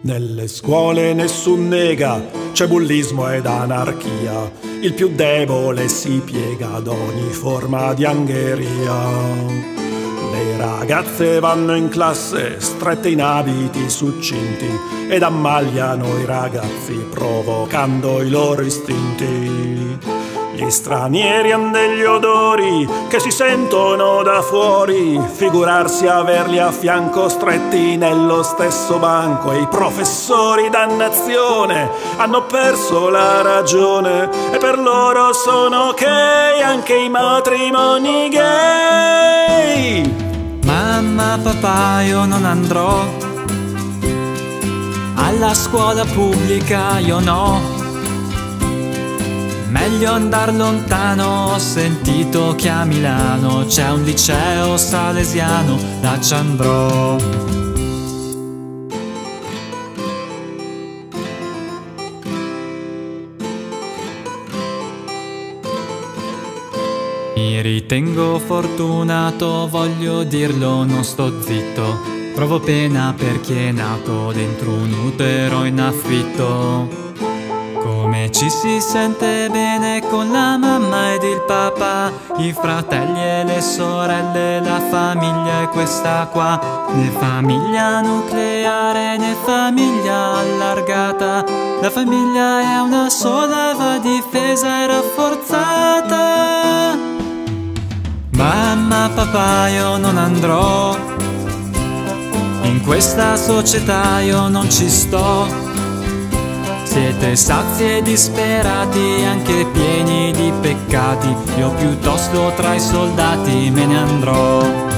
Nelle scuole nessun nega, c'è bullismo ed anarchia. Il più debole si piega ad ogni forma di angheria. Le ragazze vanno in classe strette in abiti succinti ed ammaliano i ragazzi provocando i loro istinti. Gli stranieri han degli odori che si sentono da fuori, figurarsi averli a fianco stretti nello stesso banco. E i professori, dannazione, hanno perso la ragione e per loro sono ok anche i matrimoni gay. Mamma, papà, io non andrò alla scuola pubblica, io no. Meglio andar lontano, ho sentito che a Milano c'è un liceo salesiano, là ci andrò. Mi ritengo fortunato, voglio dirlo, non sto zitto. Provo pena per chi è nato dentro un utero in affitto. Come ci si sente bene con la mamma ed il papà, i fratelli e le sorelle, la famiglia è questa qua. Né famiglia nucleare né famiglia allargata, la famiglia è una sola, va difesa e rafforzata. Mamma, papà, io non andrò, in questa società io non ci sto. Siete sazi e disperati, anche pieni di peccati, io piuttosto tra i soldati me ne andrò.